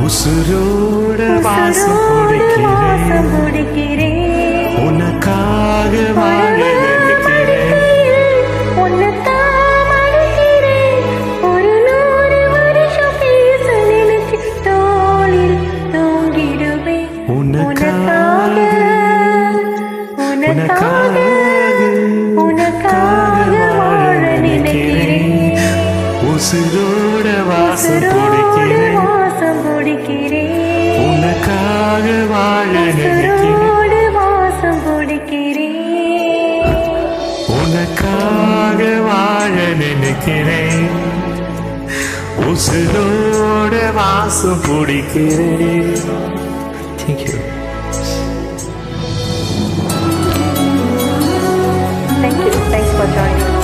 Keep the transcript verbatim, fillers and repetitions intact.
உசுரோட வாசம் பிடிக்கிறேன் உனக்காக வாழ நினைக்கிறேன் ஒரு நூறு வருஷம் பேச நினைச்சு தோளில் தூங்கிடுவேன் உனக்காக உனக்காக உனக்காக வாழ நினைக்கிறேன் உசுரோட வாசம் பிடிக்கிறேன் வாசம் பிடிக்கிறேன் உனக்காக வாழ உசுரோடு வாசம் பிடிக்கிறேன் உனக்காக வாழ நினைக்கிறேன் உசுரோட வாசம் பிடிக்கிறேன். Thank you. Thank you. Thanks for joining.